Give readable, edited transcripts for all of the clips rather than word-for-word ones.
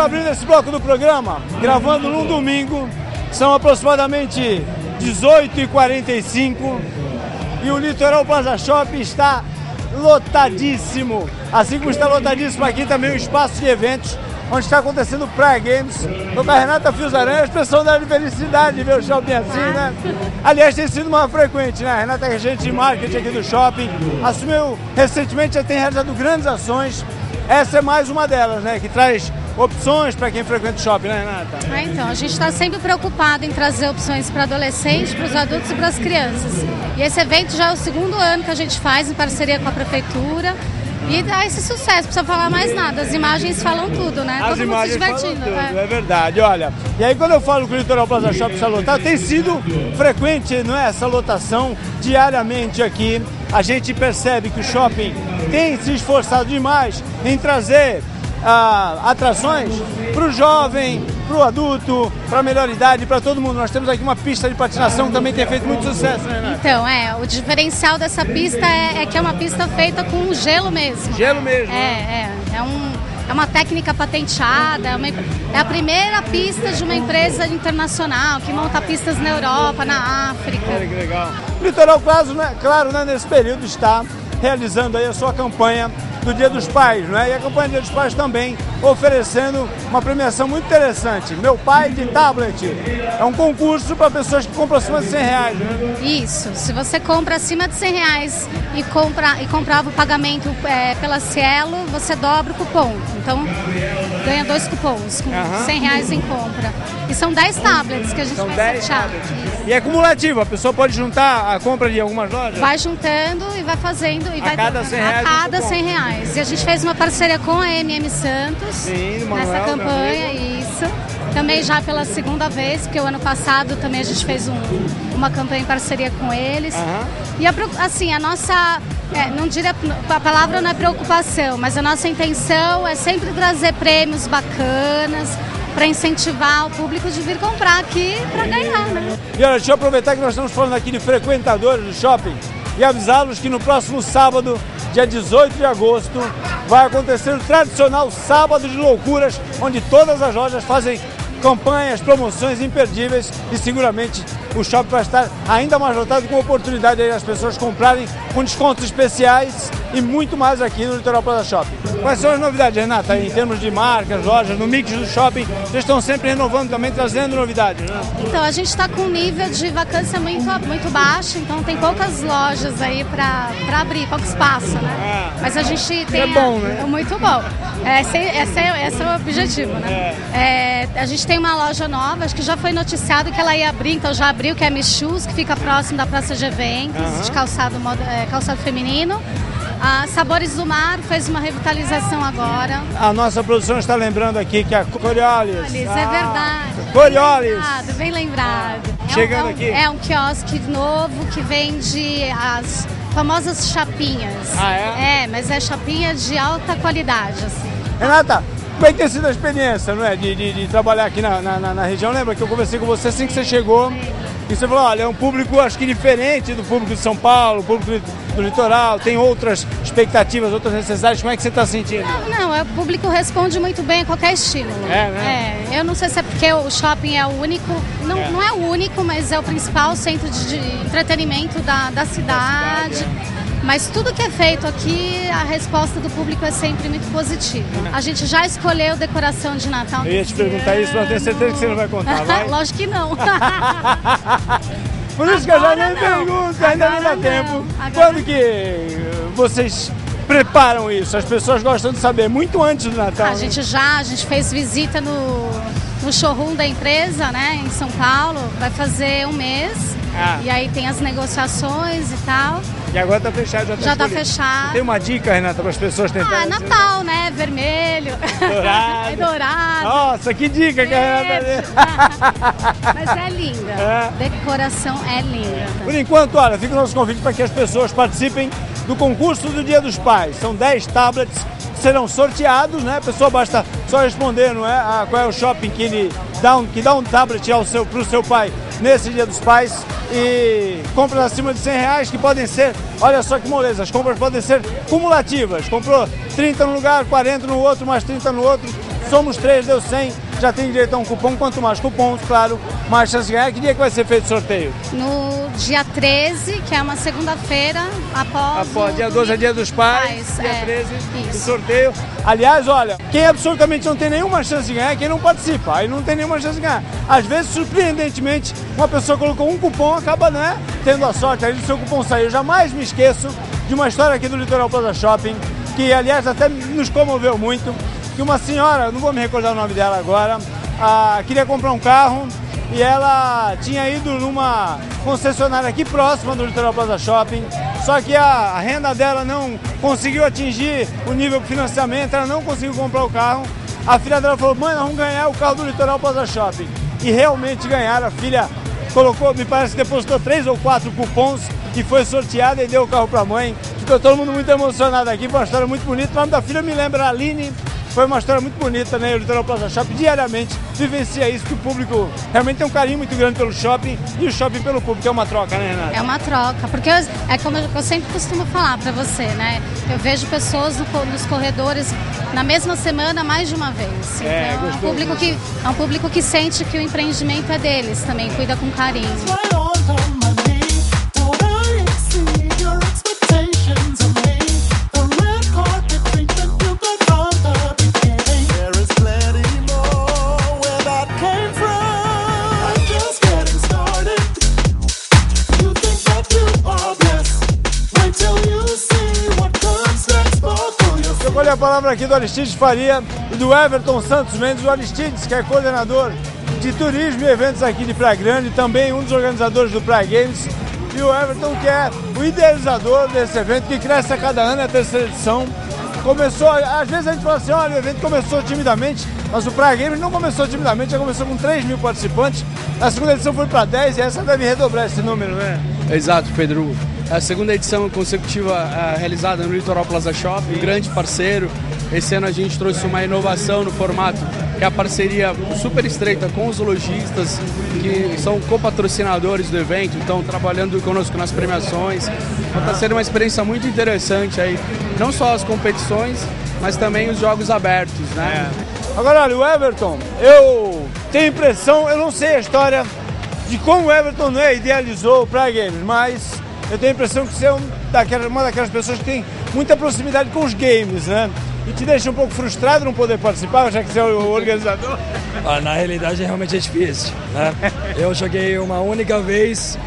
abrindo esse bloco do programa, gravando num domingo, são aproximadamente 18h45 e o Litoral Plaza Shopping está lotadíssimo, assim como está lotadíssimo aqui também o espaço de eventos, onde está acontecendo o Praia Games. Estou com a Renata Fiuzaranha, a expressão da felicidade de ver o shopping assim, né? Aliás, tem sido uma frequente, né? A Renata é agente de marketing aqui do shopping, assumiu recentemente, já tem realizado grandes ações. Essa é mais uma delas, né? Que traz opções para quem frequenta o shopping, né, Renata? Então, a gente está sempre preocupado em trazer opções para adolescentes, para os adultos e para as crianças. E esse evento já é o segundo ano que a gente faz em parceria com a prefeitura. E dá esse sucesso, não precisa falar mais nada. As imagens falam tudo, né? As todo mundo se divertindo. Tudo, é verdade, olha. E aí quando eu falo que o Litoral Plaza Shopping está lotado, tem sido frequente, não é? Essa lotação diariamente aqui. A gente percebe que o shopping tem se esforçado demais em trazer atrações para o jovem, para o adulto, para a melhor idade, para todo mundo. Nós temos aqui uma pista de patinação que também tem feito muito sucesso, né, Renata? Então, o diferencial dessa pista é que é uma pista feita com gelo mesmo. Gelo mesmo? É uma técnica patenteada, é a primeira pista de uma empresa internacional que monta pistas na Europa, na África. Olha que legal. O Litoral, claro, né, nesse período está realizando aí a sua campanha do Dia dos Pais, né? E a campanha do Dia dos Pais também oferecendo uma premiação muito interessante. Meu Pai de Tablet. É um concurso para pessoas que compram acima de R$100, né? Isso. Se você compra acima de R$100 e comprava o pagamento pela Cielo, você dobra o cupom. Então, ganha 2 cupons com R$100 em compra. E são 10 tablets que a gente vai sortear. E é cumulativo, a pessoa pode juntar a compra de algumas lojas? Vai juntando e vai fazendo. E a cada R$100? A cada R$100. E a gente fez uma parceria com a MM Santos. Sim, nessa campanha, isso. Também já pela segunda vez, porque o ano passado também a gente fez uma campanha em parceria com eles. E assim, a nossa, não diria, a palavra não é preocupação, mas a nossa intenção é sempre trazer prêmios bacanas para incentivar o público de vir comprar aqui para ganhar, né? E olha, deixa eu aproveitar que nós estamos falando aqui de frequentadores do shopping e avisá-los que no próximo sábado, dia 18 de agosto, vai acontecer o tradicional Sábado de Loucuras, onde todas as lojas fazem campanhas, promoções imperdíveis e seguramente o shopping vai estar ainda mais lotado, com oportunidade aí das pessoas comprarem com descontos especiais e muito mais aqui no Litoral Plaza Shopping. Quais são as novidades, Renata, em termos de marcas, lojas, no mix do shopping? Vocês estão sempre renovando também, trazendo novidades, né? Então, a gente está com um nível de vacância muito baixo, então tem poucas lojas aí para abrir, pouco espaço, né? Mas a gente tem... É bom, né? É muito bom. Esse é o objetivo, né? A gente tem uma loja nova, acho que já foi noticiado que ela ia abrir, então já abriu, que é a Michus, que fica próximo da Praça de Eventos, de calçado feminino. A Sabores do Mar fez uma revitalização agora. A nossa produção está lembrando aqui que a Coriolis. É verdade. Coriolis. Bem lembrado. Chegando aqui. É um quiosque novo que vende as famosas chapinhas. Mas é chapinha de alta qualidade, assim. Renata, como é que tem sido a experiência, não é, de trabalhar aqui na região? Lembra que eu conversei com você assim que você chegou e você falou, olha, é um público, acho que diferente do público de São Paulo, público do litoral, tem outras expectativas, outras necessidades. Como é que você está sentindo? Não, o público responde muito bem a qualquer estímulo. Eu não sei se é porque o shopping é o único, não é o único, mas é o principal centro de entretenimento da cidade. Mas tudo que é feito aqui, a resposta do público é sempre muito positiva. A gente já escolheu decoração de Natal. Eu ia te perguntar isso, mas eu tenho certeza que você não vai contar, vai? Lógico que não. Por isso que eu já nem pergunto, ainda não dá tempo. Quando que vocês preparam isso? As pessoas gostam de saber, muito antes do Natal. A gente fez visita no showroom da empresa, né, em São Paulo. Vai fazer um mês. E aí tem as negociações e tal. E agora tá fechado, já tá fechado. Tem uma dica, Renata, para as pessoas tentarem? Natal, né? Vermelho. Dourado. É dourado. Nossa, que dica que a Renata... Mas é linda. Decoração é linda. Por enquanto, olha, fica o nosso convite para que as pessoas participem do concurso do Dia dos Pais. São 10 tablets que serão sorteados, né? A pessoa basta só responder, não é? Qual é o shopping que dá um tablet pro seu pai nesse Dia dos Pais. E compras acima de R$100 que podem ser, olha só que moleza, as compras podem ser cumulativas. Comprou 30 num lugar, 40 no outro, mais 30 no outro, somos 3, deu 100, já tem direito a um cupom. Quanto mais cupons, claro, mais chance de ganhar. Que dia que vai ser feito o sorteio? No dia 13, que é uma segunda-feira, após dia 12 é dia dos pais, dia 13 o isso. sorteio. Aliás, olha, quem absolutamente não tem nenhuma chance de ganhar é quem não participa, aí não tem nenhuma chance de ganhar. Às vezes, surpreendentemente, uma pessoa colocou um cupom, acaba, né, tendo a sorte aí do seu cupom sair. Eu jamais me esqueço de uma história aqui do Litoral Plaza Shopping, que aliás até nos comoveu muito, que uma senhora, não vou me recordar o nome dela agora, queria comprar um carro e ela tinha ido numa concessionária aqui próxima do Litoral Plaza Shopping, só que a renda dela não conseguiu atingir o nível de financiamento, ela não conseguiu comprar o carro. A filha dela falou: mãe, nós vamos ganhar o carro do Litoral Plaza Shopping. E realmente ganharam. A filha colocou, me parece que depositou 3 ou 4 cupons e foi sorteada e deu o carro para a mãe. Ficou todo mundo muito emocionado aqui, foi uma história muito bonita. O nome da filha me lembra a Aline. Foi uma história muito bonita, né? O Litoral Plaza Shopping diariamente vivencia isso, que o público realmente tem um carinho muito grande pelo shopping e o shopping pelo público. É uma troca, né, Renata? É uma troca, porque é como eu sempre costumo falar para você, né? Eu vejo pessoas nos corredores na mesma semana mais de uma vez. Então, é um público que sente que o empreendimento é deles também, cuida com carinho. Olha a palavra aqui do Aristides Faria e do Everton Santos Mendes. O Aristides, que é coordenador de turismo e eventos aqui de Praia Grande, também um dos organizadores do Praia Games, e o Everton, que é o idealizador desse evento, que cresce a cada ano, é a terceira edição. Começou, às vezes a gente fala assim, olha, o evento começou timidamente, mas o Praia Games não começou timidamente, já começou com 3 mil participantes, a segunda edição foi para 10 e essa deve redobrar esse número, né? Exato, Pedro. A segunda edição consecutiva realizada no Litoral Plaza Shopping, um grande parceiro. Esse ano a gente trouxe uma inovação no formato, que é a parceria super estreita com os lojistas, que são copatrocinadores do evento, então trabalhando conosco nas premiações. Então, está sendo uma experiência muito interessante aí, não só as competições, mas também os jogos abertos, né? Agora, olha, o Everton, eu tenho impressão, eu não sei a história de como o Everton, né, idealizou o Praia Games, mas eu tenho a impressão que você é uma daquelas pessoas que tem muita proximidade com os games, né? E te deixa um pouco frustrado não poder participar, já que você é o organizador? Na realidade, realmente é difícil, né? Eu joguei uma única vez,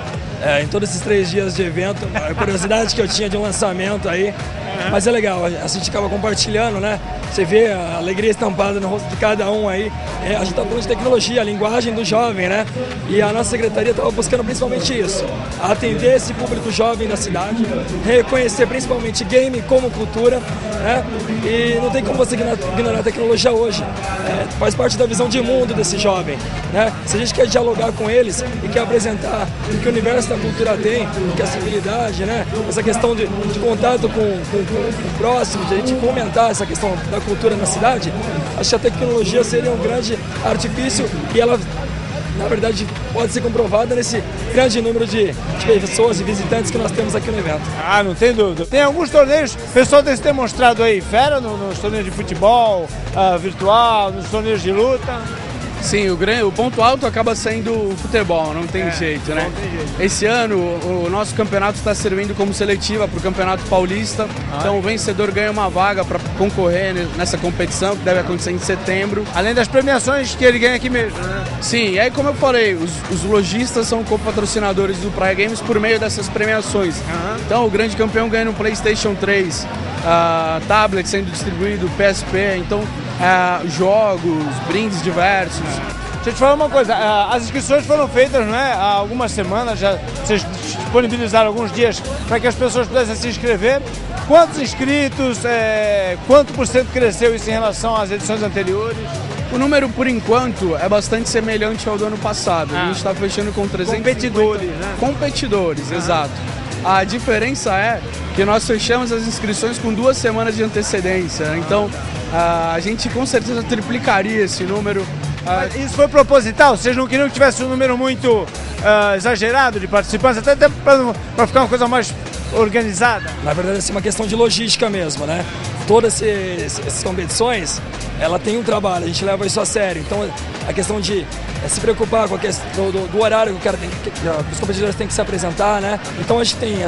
em todos esses 3 dias de evento, a curiosidade que eu tinha de um lançamento aí, mas é legal, a gente acaba compartilhando, né? Você vê a alegria estampada no rosto de cada um aí. A gente está falando de tecnologia, a linguagem do jovem, né? E a nossa secretaria estava buscando principalmente isso, atender esse público jovem da cidade, reconhecer principalmente game como cultura, né? E não tem como você ignorar a tecnologia hoje. Faz parte da visão de mundo desse jovem, né? Se a gente quer dialogar com eles e quer apresentar o que o universo da cultura tem, que é a civilidade, né? Essa questão de contato com o próximo, de a gente fomentar essa questão da cultura na cidade, acho que a tecnologia seria um grande artifício e ela, na verdade, pode ser comprovada nesse grande número de pessoas e visitantes que nós temos aqui no evento. Não tem dúvida. Tem alguns torneios, o pessoal tem se demonstrado aí fera nos torneios de futebol, virtual, nos torneios de luta. Sim, o ponto alto acaba sendo o futebol, não tem jeito, né? Não tem jeito. Esse ano o nosso campeonato está servindo como seletiva para o Campeonato Paulista, então o vencedor ganha uma vaga para concorrer nessa competição, que deve acontecer em setembro. Além das premiações que ele ganha aqui mesmo, né? Sim, e aí como eu falei, os lojistas são copatrocinadores do Praia Games por meio dessas premiações. Então o grande campeão ganha um PlayStation 3, tablet sendo distribuído, PSP, então jogos, brindes diversos. Deixa eu te falar uma coisa, as inscrições foram feitas, né, há algumas semanas, já vocês disponibilizaram alguns dias para que as pessoas pudessem se inscrever. Quantos inscritos, quanto por cento cresceu isso em relação às edições anteriores? O número, por enquanto, é bastante semelhante ao do ano passado. A gente está fechando com 300 competidores, né? Competidores, exato. A diferença é que nós fechamos as inscrições com 2 semanas de antecedência. Então, a gente com certeza triplicaria esse número. Isso foi proposital? Vocês não queriam que tivesse um número muito exagerado de participantes, até para ficar uma coisa mais organizada? Na verdade, é uma questão de logística mesmo, né? todas essas competições, ela tem um trabalho, a gente leva isso a sério. Então, a questão de se preocupar com a questão do horário que o cara que os competidores têm que se apresentar, né? Então, a gente tem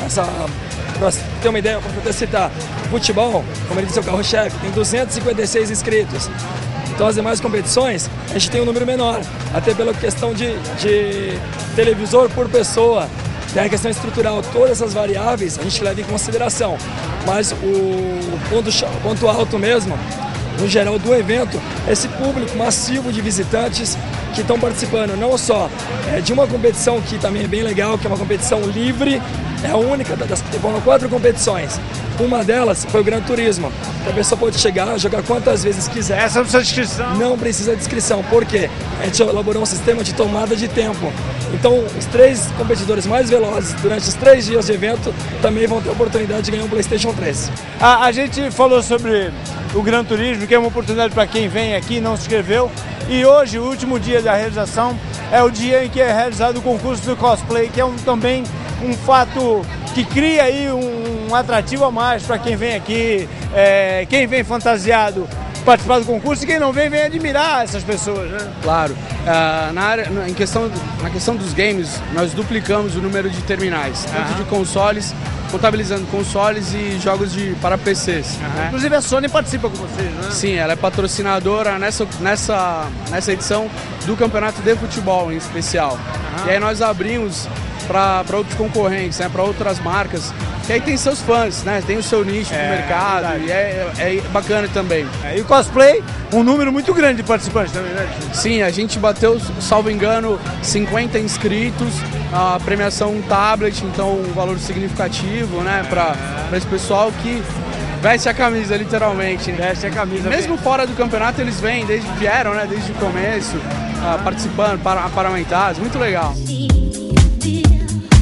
para ter uma ideia, como eu até citar, futebol, como ele disse, o carro-chefe, tem 256 inscritos. Então, as demais competições, a gente tem um número menor, até pela questão de televisor por pessoa. Tem a questão estrutural, todas essas variáveis a gente leva em consideração. Mas o ponto alto mesmo, no geral do evento, é esse público massivo de visitantes que estão participando, não só de uma competição que também é bem legal, que é uma competição livre, é a única, foram 4 competições. Uma delas foi o Gran Turismo, que a pessoa pode chegar, jogar quantas vezes quiser. Essa não precisa de inscrição? Não precisa de inscrição, por quê? A gente elaborou um sistema de tomada de tempo. Então, os 3 competidores mais velozes durante os 3 dias de evento também vão ter a oportunidade de ganhar um PlayStation 3. A gente falou sobre o Gran Turismo, que é uma oportunidade para quem vem aqui e não se inscreveu. E hoje, o último dia da realização, é o dia em que é realizado o concurso do cosplay, que é também um fato que cria aí um atrativo a mais para quem vem aqui, quem vem fantasiado participar do concurso, e quem não vem admirar essas pessoas, né? Claro. Na questão dos games, nós duplicamos o número de terminais, tanto de consoles, contabilizando consoles e jogos para PCs. Né? Inclusive a Sony participa com vocês, né? Sim, ela é patrocinadora nessa edição do campeonato de futebol em especial. E aí nós abrimos para outros concorrentes, né, para outras marcas, que aí tem seus fãs, né, tem o seu nicho no mercado, e é bacana também. E o cosplay, um número muito grande de participantes também, né? Sim, a gente bateu, salvo engano, 50 inscritos, a premiação um tablet, então um valor significativo, né, para esse pessoal que veste a camisa, literalmente. Veste a camisa. Mesmo fora do campeonato, eles vieram, né, desde o começo, participando, parlamentares, muito legal.